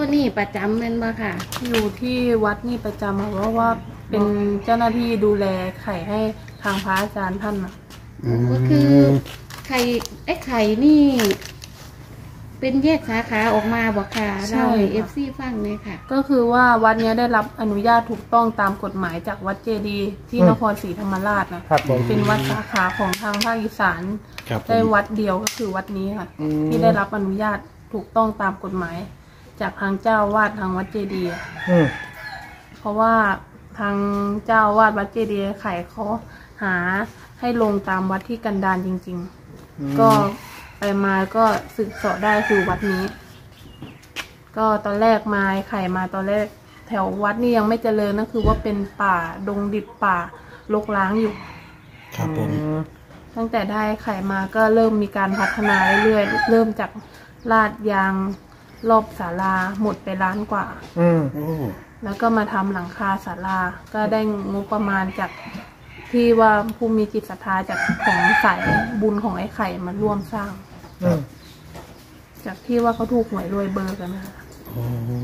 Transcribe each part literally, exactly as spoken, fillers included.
นี่ประจำเป็นบ่ค่ะอยู่ที่วัดนี่ประจำเพราะว่าเป็นเจ้าหน้าที่ดูแลไข่ให้ทางพระอาจารย์ท่านนะก็คือไข่ไอ้ไข่นี่เป็นแยกสาขาออกมาบอกค่ะเราเอฟซีฟังเลยค่ะก็คือว่าวัดนี้ได้รับอนุญาตถูกต้องตามกฎหมายจากวัดเจดีย์ที่นครศรีธรรมราชนะเป็นวัดสาขาของทางภาคอีสานได้วัดเดียวก็คือวัดนี้ค่ะที่ได้รับอนุญาตถูกต้องตามกฎหมายจากทางเจ้าวาดทางวัดเจดีย์เพราะว่าทางเจ้าวาดวัดเจดีย์ไข่เขาหาให้ลงตามวัดที่กันดารจริงๆก็ไปมาก็ศึกษาได้คือวัดนี้ก็ตอนแรกมาไข่มาตอนแรกแถววัดนี่ยังไม่เจริญนะคือว่าเป็นป่าดงดิบป่ารกร้างอยู่ครับผมตั้งแต่ได้ไข่มาก็เริ่มมีการพัฒนาเรื่อยๆเริ่มจากลาดยางรอบศาลาหมดไปล้านกว่าแล้วก็มาทำหลังคาศาลาก็ได้งบประมาณจากที่ว่าผู้มีจิตศรัทธาจากของสายบุญของไอ้ไข่มาร่วมสร้างจากที่ว่าเขาถูกหวยรวยเบอร์กันนะคะอ๋อ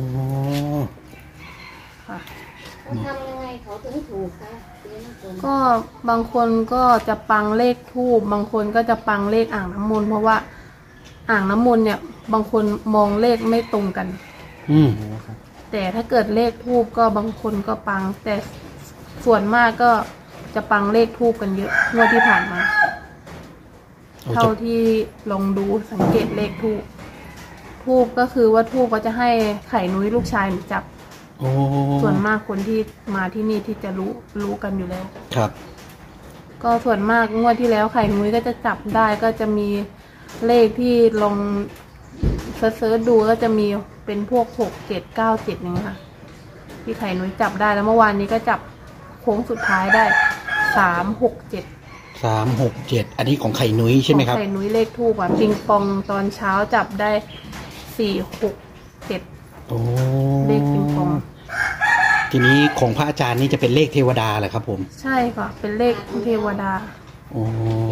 ค่ะเขาทำยังไงเขาถึงถูกคะก็บางคนก็จะปังเลขทูบบางคนก็จะปังเลขอ่างน้ำมนต์เพราะว่าอ่างน้ำมนต์เนี่ยบางคนมองเลขไม่ตรงกันอืมแต่ถ้าเกิดเลขทูบก็บางคนก็ปังแต่ส่วนมากก็จะปังเลขทูบกันเยอะงวดที่ผ่านมาเท่าที่ลองดูสังเกตเลขทูบทูบก็คือว่าทูบก็จะให้ไข่นุ้ยลูกชายจับส่วนมากคนที่มาที่นี่ที่จะรู้รู้กันอยู่แล้วครับก็ส่วนมากงวดที่แล้วไข่นุ้ยก็จะจับได้ก็จะมีเลขที่ลองเซิร์ชดูก็จะมีเป็นพวกหกเจ็ดเก้าเจ็ดนี่ค่ะที่ไข่นุ้ยจับได้แล้วเมื่อวานนี้ก็จับโค้งสุดท้ายได้สามหกเจ็ดสามหกเจ็ดอันนี้ของไข่นุ้ยใช่ไหมครับไข่นุ้ยเลขทูบอ่ะปิงปองตอนเช้าจับได้สี่หกเจ็ดเลขปิงปองทีนี้ของพระอาจารย์นี่จะเป็นเลขเทวดาเหรอครับผมใช่ค่ะเป็นเลขเทวดาโอ้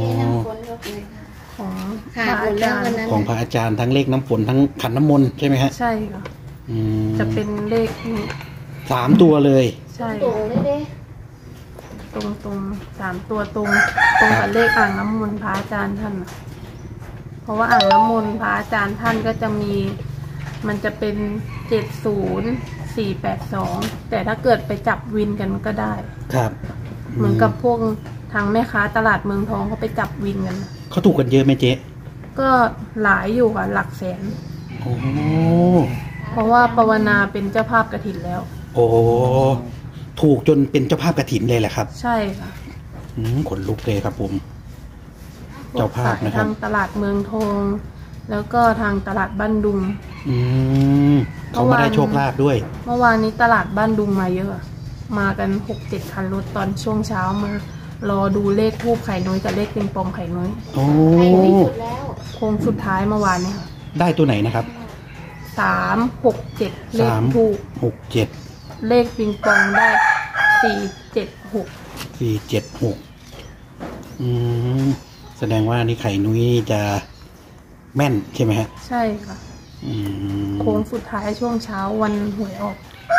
ของพระอาจารย์ของพระอาจารย์ทั้งเลขน้ำฝนทั้งขันน้ำมนต์ใช่ไหมฮะใช่ค่ะจะเป็นเลขนี้สามตัวเลยใช่ตรงตรงสามตัวตรงตรงกับเลขอ่างน้ำมนต์พระอาจารย์ท่านเพราะว่าอ่างน้ำมนต์พระอาจารย์ท่านก็จะมีมันจะเป็นเจ็ดศูนย์สี่แปดสองแต่ถ้าเกิดไปจับวินกันก็ได้ครับเหมือนกับพวกทางแม่ค้าตลาดเมืองทองเขาไปจับวินกันเขาถูกกันเยอะไหมเจ๊ก็หลายอยู่ค่ะหลักแสนโอ้เพราะว่าภาวนาเป็นเจ้าภาพกฐินแล้วโอ้ถูกจนเป็นเจ้าภาพกฐินเลยแหละครับใช่ค่ะขนลุกเลยครับผมเจ้าภาพนะครับทางตลาดเมืองทองแล้วก็ทางตลาดบ้านดุงอืมเขามาได้โชคลาภด้วยเมื่อวานนี้ตลาดบ้านดุงมาเยอะมากันหกเจ็ดคันรถตอนช่วงเช้ามารอดูเลขทูบไข่น้อยกับเลขปิงปองไข่น้อยโอ้โค้งสุดท้ายเมื่อวานนี้ค่ะได้ตัวไหนนะครับสามหกเจ็ดเลขทูบหกเจ็ดเลขปิงปองได้สี่เจ็ดหกสี่เจ็ดหกอืมแสดงว่านี่ไข่นุ้ยจะแม่นใช่ไหมฮะใช่ค่ะโค้งสุดท้ายช่วงเช้าวันหวยออก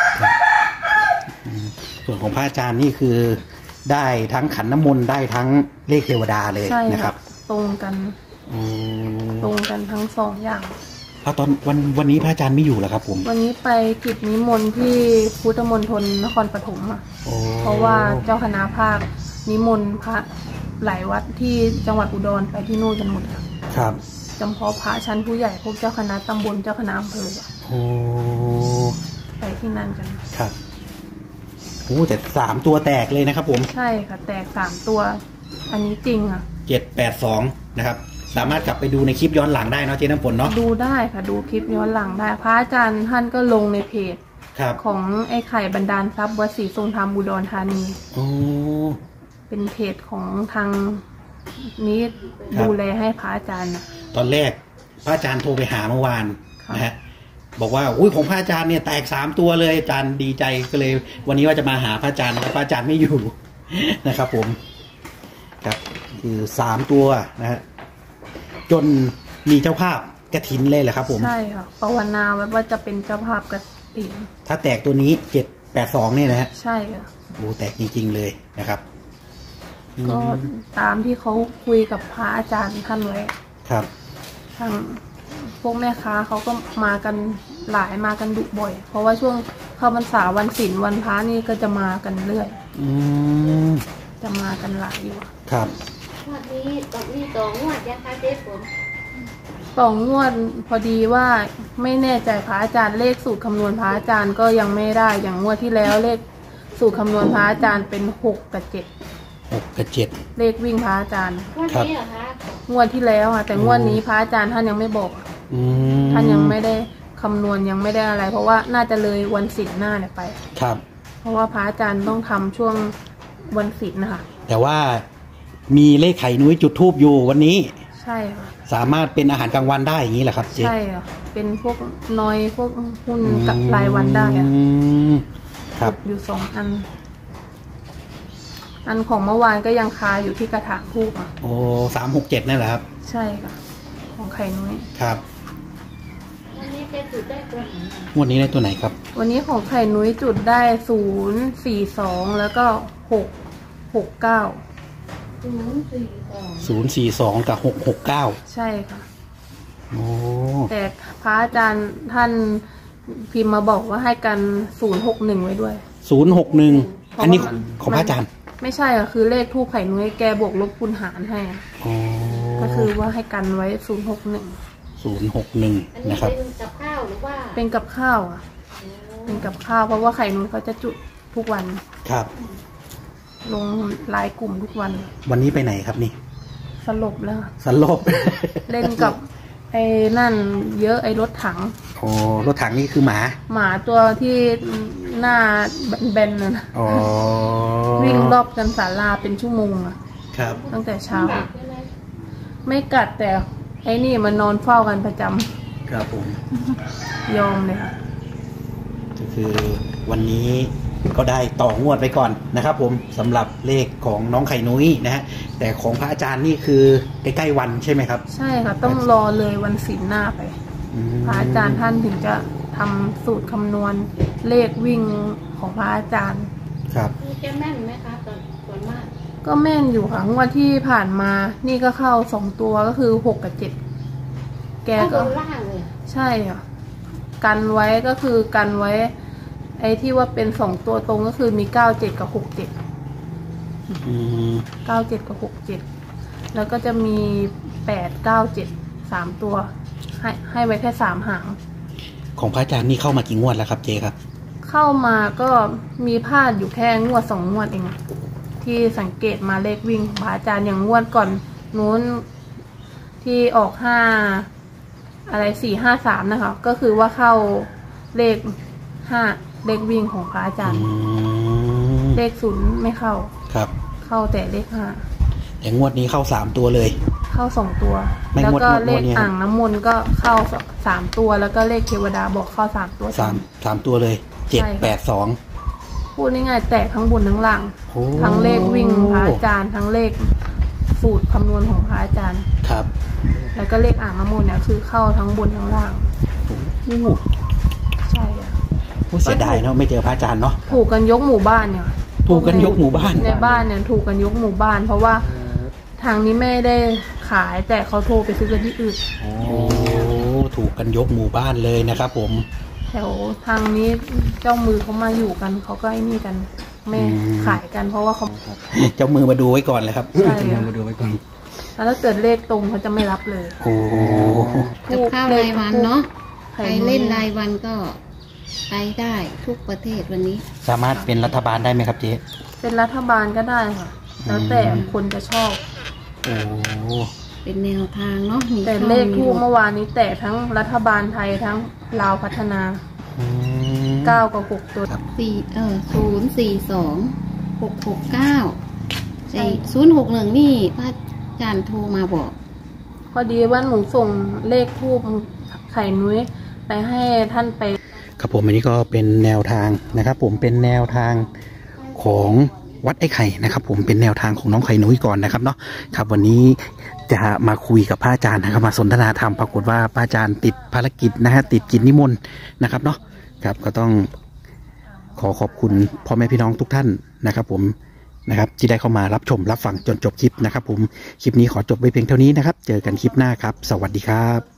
ส่วนของพระอาจารย์นี่คือได้ทั้งขันน้ำมนต์ได้ทั้งเลขเทวดาเลยนะครับตรงกันตรงกันทั้งสองอย่างพระตอนวันวันนี้พระอาจารย์ไม่อยู่แล้วครับผมวันนี้ไปกิจนิมนต์ที่พุทธมณฑลนครปฐมอ่ะเพราะว่าเจ้าคณะภาคนิมนต์พระหลายวัดที่จังหวัดอุดรไปที่นู่นกันหมดครับจำเพาะพระชั้นผู้ใหญ่พวกเจ้าคณะตำบลเจ้าคณะอำเภอโอ้ไปที่นั่นกันครับโอ้แต่สามตัวแตกเลยนะครับผมใช่ค่ะแตกสามตัวอันนี้จริงอ่ะเจ็ดแปดสองนะครับสามารถกลับไปดูในคลิปย้อนหลังได้เนาะเจ๊น้ำฝนเนาะดูได้ค่ะดูคลิปย้อนหลังได้พระอาจารย์ท่านก็ลงในเพจของไอ้ไข่บรรดาลทรัพย์วัดศรีทรงธรรมอุดรธานีโอ้เป็นเพจของทางนี้ดูแลให้พระอาจารย์นะตอนแรกพระอาจารย์โทรไปหาเมื่อวานนะฮะบอกว่าอุ้ยของพระอาจารย์เนี่ยแตกสามตัวเลยอาจารย์ดีใจก็เลยวันนี้ว่าจะมาหาพระอาจารย์แต่พระอาจารย์ไม่อยู่นะครับผมครับคือสามตัวนะฮะจนมีเจ้าภาพกฐินเลยเหรอครับผมใช่ค่ะภาวนาไว้ว่าจะเป็นเจ้าภาพกฐินถ้าแตกตัวนี้เจ็ดแปดสองเนี่ยนะฮะใช่ค่ะโอ้แตกจริงๆเลยนะครับก็ตามที่เขาคุยกับพระอาจารย์ท่านไว้ครับทางพวกแม่ค้าเขาก็มากันหลายมากันดุบ่อยเพราะว่าช่วงเข้าพรรษาวันศีลวันพระนี่ก็จะมากันเรื่อยอืมจะมากันหลายอยู่ครับวันนี้ตอนนี้ต่องวดยังคะเจ๊ฝนต่องวดพอดีว่าไม่แน่ใจพระอาจารย์เลขสูตรคำนวณพระอาจารย์ก็ยังไม่ได้อย่างงวดที่แล้วเลขสูตรคำนวณพระอาจารย์เป็นหกกับเจ็ดหกกับเจ็ดเลขวิ่งพระอาจารย์งวดนี้เหรอคะงวดที่แล้วค่ะแต่งวดนี้พระอาจารย์ท่านยังไม่บอกท่านยังไม่ได้คำนวณยังไม่ได้อะไรเพราะว่าน่าจะเลยวันศีลหน้าเนี่ยไปครับเพราะว่าพระอาจารย์ต้องทำช่วงวันศีลนะคะแต่ว่ามีเลขไข่นุ้ยจุดทูบอยู่วันนี้ใช่ค่ะสามารถเป็นอาหารกลางวันได้อย่างนี้แหละครับเจ๊ใช่ค่ะเป็นพวกน้อยพวกหุ้นกับรายวันได้อะครับอยู่สองอันอันของเมื่อวานก็ยังคาอยู่ที่กระถางทูบอ่ะโอ้สามหกเจ็ดนั่นแหละครับใช่ค่ะของไข่นุ้ยครับวันนี้เป็นจุดได้ตัวไหนวันนี้ได้ตัวไหนครับวันนี้ของไข่นุ้ยจุดได้ศูนย์สี่สองแล้วก็หกหกเก้าศูนย์สี่สองศูนย์สี่สองกับหกหกเก้าใช่ค่ะโอ้แต่พระอาจารย์ท่านพิมพ์มาบอกว่าให้กันศูนย์หกหนึ่งไว้ด้วยศูนย์หกหนึ่งอันนี้ของพระอาจารย์ไม่ใช่อ่ะคือเลขทูปไข่นุ้ยแกบวกลบคูณหารให้ก็คือว่าให้กันไว้ศูนย์หกหนึ่งศูนย์หกหนึ่งนะครับเป็นกับข้าวหรือว่าเป็นกับข้าวอ่ะเป็นกับข้าวเพราะว่าไข่นุ้ยเขาจะจุดทุกวันครับลงไลน์กลุ่มทุกวันวันนี้ไปไหนครับนี่สลบแล้วสลบเล่นกับไอ้นั่นเยอะไอ้รถถังโอ้รถถังนี่คือหมาหมาตัวที่หน้าแบนๆน่ะอ๋อวิ่งรอบกันศาลาเป็นชั่วโมงอ่ะครับตั้งแต่เช้าไม่กัดแต่ไอ้นี่มันนอนเฝ้ากันประจำครับผมยอมเลยค่ะก็คือวันนี้ก็ได้ต่องวดไปก่อนนะครับผมสำหรับเลขของน้องไข่นุ้ยนะฮะแต่ของพระอาจารย์นี่คือใกล้ๆวันใช่ไหมครับใช่ค่ะต้องรอเลยวันศีลหน้าไปพระอาจารย์ท่านถึงจะทำสูตรคำนวณเลขวิ่งของพระอาจารย์ครับแกแม่นไหมคะตอนส่วนมากก็แม่นอยู่ค่ะงวดที่ผ่านมานี่ก็เข้าสองตัวก็คือหกกับเจ็ดแกก็ล่างเลยใช่ค่ะกันไว้ก็คือกันไว้ไอ้ที่ว่าเป็นสองตัวตรงก็คือมีเก้าเจ็ดกับหกเจ็ดเก้าเจ็ดกับหกเจ็ดแล้วก็จะมีแปดเก้าเจ็ดสามตัวให้ให้ไว้แค่สามหางของพระอาจารย์นี่เข้ามากี่งวดแล้วครับเจครับเข้ามาก็มีพลาดอยู่แค่งวดสองงวดเองที่สังเกตมาเลขวิ่งพระอาจารย์อย่างงวดก่อนนู้นที่ออกห้าอะไรสี่ห้าสามนะคะก็คือว่าเข้าเลขห้าเลขวิ่งของพระอาจารย์เลขศูนย์ไม่เข้าครับเข้าแต่เลขห้าแต่งวดนี้เข้าสามตัวเลยเข้าสองตัวแล้วก็เลขอ่างน้ำมนต์ก็เข้าสามตัวแล้วก็เลขเทวดาบอกเข้าสามตัวสามสามตัวเลยเจ็ดแปดสองพูดง่ายๆแตกทั้งบนทั้งล่างทั้งเลขวิ่งพระอาจารย์ทั้งเลขสูตรคำนวณของพระอาจารย์ครับแล้วก็เลขอ่างน้ำมนต์เนี่ยคือเข้าทั้งบนทั้งล่างใช่อ่ะผู้เสียดายเนาะไม่เจอพระอาจารย์เนาะถูกกันยกหมู่บ้านเนี่ยถูกกันยกหมู่บ้านในบ้านเนี่ยถูกกันยกหมู่บ้านเพราะว่าทางนี้ไม่ได้ขายแต่เขาโทรไปซื้อกันที่อื่นโอ้ถูกกันยกหมู่บ้านเลยนะครับผมแถวทางนี้เจ้ามือเขามาอยู่กันเขาก็ไอ้นี่กันไม่ขายกันเพราะว่าเขาเจ้ามือมาดูไว้ก่อนเลยครับใช่มาดูไว้ก่อนแล้วถ้าเกิดเลขตรงเขาจะไม่รับเลยโอ้กับข้าวรายวันเนาะใครเล่นรายวันก็ไปได้ทุกประเทศวันนี้สามารถเป็นรัฐบาลได้ไหมครับเจ๊เป็นรัฐบาลก็ได้ค่ะแล้วแต่คนจะชอบโอ้เป็นแนวทางเนาะแต่เลขทูปเมื่อวานนี้แต่ทั้งรัฐบาลไทยทั้งลาวพัฒนาเก้ากับหกตัวสี่เออศูนย์สี่สองหกหกเก้าไอ้ศูนย์หกหนึ่งนี่พระอาจารย์โทรมาบอกพอดีว่าหนูส่งเลขทูปไข่นุ้ยไปให้ท่านไปครับผมอันนี้ก็เป็นแนวทางนะครับผมเป็นแนวทางของวัดไอ้ไข่นะครับผมเป็นแนวทางของน้องไข่นุ้ยก่อนนะครับเนาะครับวันนี้จะมาคุยกับพระอาจารย์นะครับมาสนทนาธรรมปรากฏว่าพระอาจารย์ติดภารกิจนะฮะติดกิจนิมนต์นะครับเนาะครับก็ต้องขอขอบคุณพ่อแม่พี่น้องทุกท่านนะครับผมนะครับที่ได้เข้ามารับชมรับฟังจนจบคลิปนะครับผมคลิปนี้ขอจบไว้เพียงเท่านี้นะครับเจอกันคลิปหน้าครับสวัสดีครับ